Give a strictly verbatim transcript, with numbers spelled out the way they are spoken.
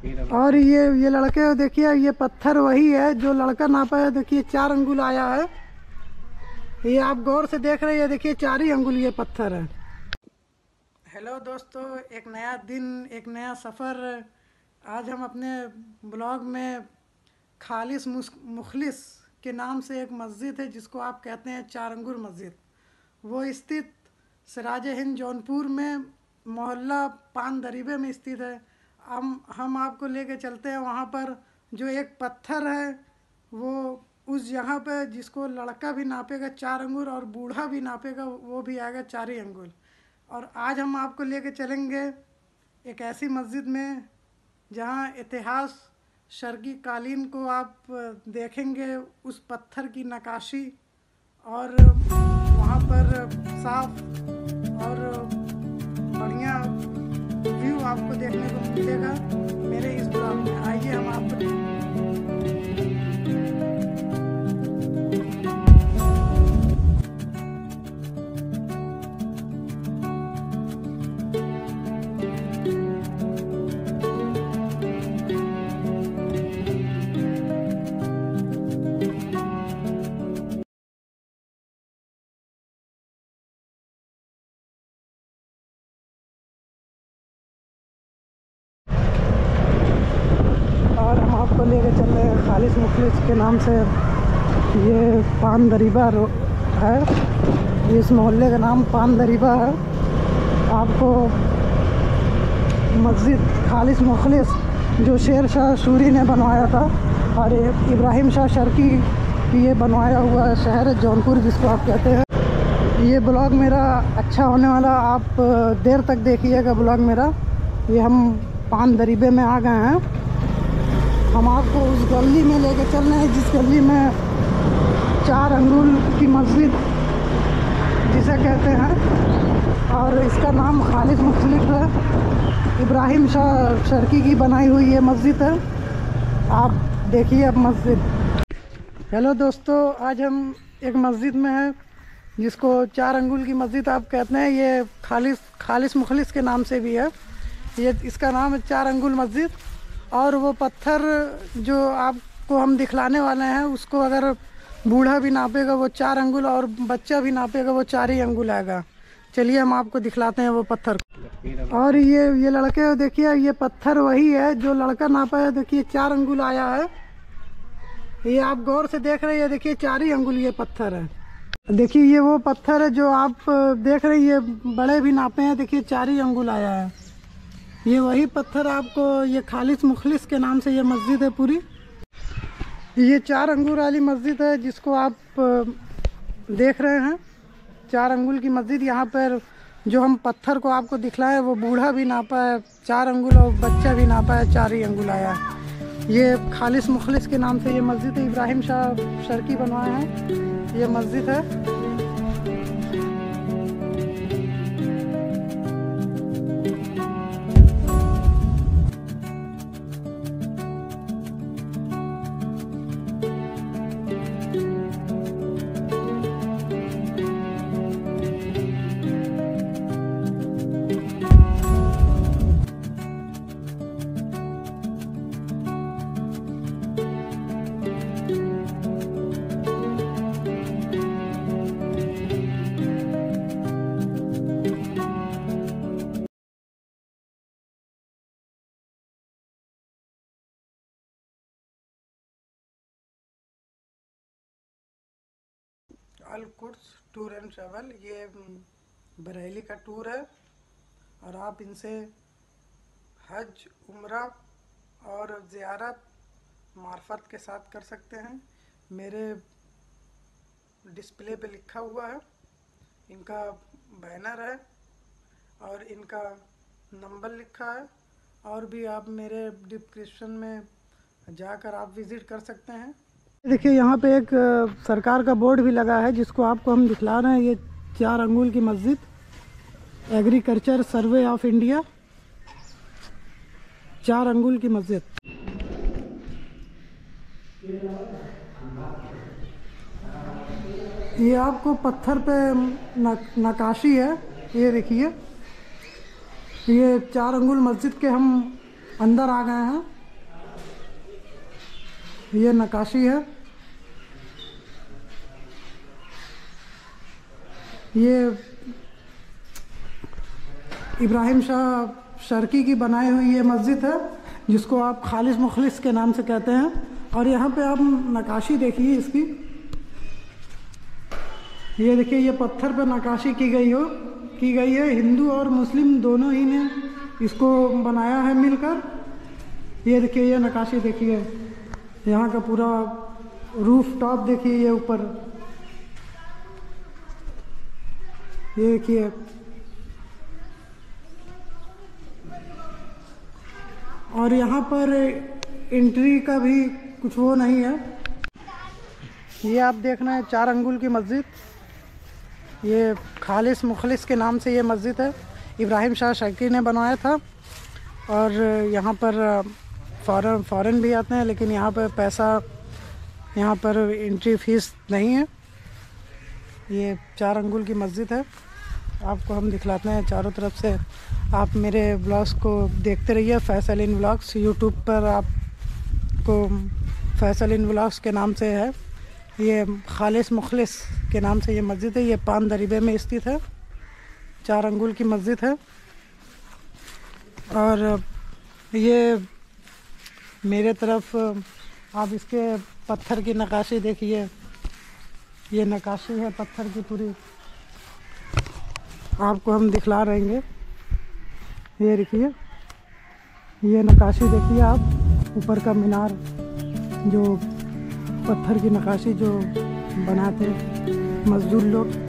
और ये ये लड़के देखिए, ये पत्थर वही है जो लड़का नापा है। देखिए चार अंगुल आया है। ये आप गौर से देख रहे हैं, देखिए चार ही अंगुल ये पत्थर है। हेलो दोस्तों, एक नया दिन, एक नया सफ़र। आज हम अपने ब्लॉग में खालिस मुखलिस के नाम से एक मस्जिद है जिसको आप कहते हैं चार अंगुल मस्जिद। वो स्थित सिराज हिंद जौनपुर में मोहल्ला पान दरीबे में स्थित है। हम हम आपको लेके चलते हैं वहाँ पर। जो एक पत्थर है वो उस जगह पे जिसको लड़का भी नापेगा चार अंगुल और बूढ़ा भी नापेगा वो भी आएगा चार ही अंगुल। और आज हम आपको लेके चलेंगे एक ऐसी मस्जिद में जहाँ इतिहास शर्की कालीन को आप देखेंगे, उस पत्थर की नक्काशी, और वहाँ पर साफ और बढ़िया व्यू आपको देखने को मिलेगा मेरे इस ब्लॉग में। आइए हम आपको आपको लेके चल रहे हैं खालिस मुखलिस के नाम से। ये पान दरीबा है, इस मोहल्ले का नाम पान दरीबा है। आपको मस्जिद खालिस मुखलिस जो शेर शाह सूरी ने बनवाया था और इब्राहिम शाह शर्की की ये बनवाया हुआ शहर है जौनपुर जिसको आप कहते हैं। ये ब्लॉग मेरा अच्छा होने वाला, आप देर तक देखिएगा ब्लॉग मेरा। ये हम पान दरीबे में आ गए हैं। हम आपको उस गली में लेके चल रहे हैं जिस गली में चार अंगुल की मस्जिद जिसे कहते हैं, और इसका नाम खालिस मुखलिस है। इब्राहिम शाह शर्की की बनाई हुई ये मस्जिद है। आप देखिए अब मस्जिद। हेलो दोस्तों, आज हम एक मस्जिद में हैं जिसको चार अंगुल की मस्जिद आप कहते हैं। ये खालिस खालिस मुखलिस के नाम से भी है। ये इसका नाम है चार अंगुल मस्जिद। और वो पत्थर जो आपको हम दिखलाने वाले हैं उसको अगर बूढ़ा भी नापेगा वो चार अंगुल और बच्चा भी नापेगा वो चार ही अंगुल आएगा। चलिए हम आपको दिखलाते हैं वो पत्थर। और ये ये लड़के देखिए, ये पत्थर वही है जो लड़का नापा है। देखिए चार अंगुल आया है। ये आप गौर से देख रहे हैं, देखिए चार ही अंगुल ये पत्थर है। देखिए ये वो पत्थर है जो आप देख रहे हैं, ये बड़े भी नापे हैं। देखिए चार ही अंगुल आया है। ये वही पत्थर आपको, ये खालिस मुखलिस के नाम से ये मस्जिद है पूरी। ये चार अंगुल वाली मस्जिद है जिसको आप देख रहे हैं, चार अंगुल की मस्जिद। यहाँ पर जो हम पत्थर को आपको दिखलाए वो बूढ़ा भी नापा है चार अंगुल और बच्चा भी नापा है चार ही अंगुल आया है। ये खालिस मुखलिस के नाम से ये मस्जिद है। इब्राहिम शाह शर्की बनवाया है ये मस्जिद है। Al Quds tour and travel, ये बरेली का टूर है और आप इनसे हज, उम्रा और ज़ियारत मार्फत के साथ कर सकते हैं। मेरे डिस्प्ले पे लिखा हुआ है, इनका बैनर है और इनका नंबर लिखा है। और भी आप मेरे डिस्क्रिप्शन में जाकर आप विज़िट कर सकते हैं। देखिए यहाँ पे एक सरकार का बोर्ड भी लगा है जिसको आपको हम दिखला रहे हैं। ये चार अंगुल की मस्जिद, एग्रीकल्चर सर्वे ऑफ इंडिया, चार अंगुल की मस्जिद। ये आपको पत्थर पे नक्काशी है, ये देखिए। ये चार अंगुल मस्जिद के हम अंदर आ गए हैं। ये नक्काशी है। ये इब्राहिम शाह शर्की की बनाई हुई ये मस्जिद है, जिसको आप खालिस मुखलिस के नाम से कहते हैं। और यहाँ पे आप नक्काशी देखिए इसकी, ये देखिए, ये पत्थर पे नक्काशी की गई हो की गई है। हिंदू और मुस्लिम दोनों ही ने इसको बनाया है मिलकर। ये देखिए, ये नक्काशी देखिए, यहाँ का पूरा रूफ टॉप देखिए, ये ऊपर ये देखिए। और यहाँ पर एंट्री का भी कुछ वो नहीं है। ये आप देखना है चार अंगुल की मस्जिद, ये खालिस मुखलिस के नाम से ये मस्जिद है। इब्राहिम शाह शर्की ने बनवाया था। और यहाँ पर फॉरेन फॉरेन भी आते हैं, लेकिन यहाँ पर पैसा, यहाँ पर एंट्री फीस नहीं है। ये चार अंगुल की मस्जिद है, आपको हम दिखलाते हैं चारों तरफ से। आप मेरे ब्लॉग्स को देखते रहिए, फैसल इन ब्लॉग्स यूट्यूब पर आपको फैसल इन ब्लॉग्स के नाम से है। ये खालिस मुखलिस के नाम से ये मस्जिद है। ये पान दरीबे में स्थित है, चार अंगुल की मस्जिद है। और ये मेरे तरफ आप इसके पत्थर की नक्काशी देखिए, ये नक्काशी है पत्थर की पूरी, आपको हम दिखला रहेंगे। ये देखिए, ये नक्काशी देखिए आप, ऊपर का मीनार, जो पत्थर की नक्काशी जो बनाते मजदूर लोग।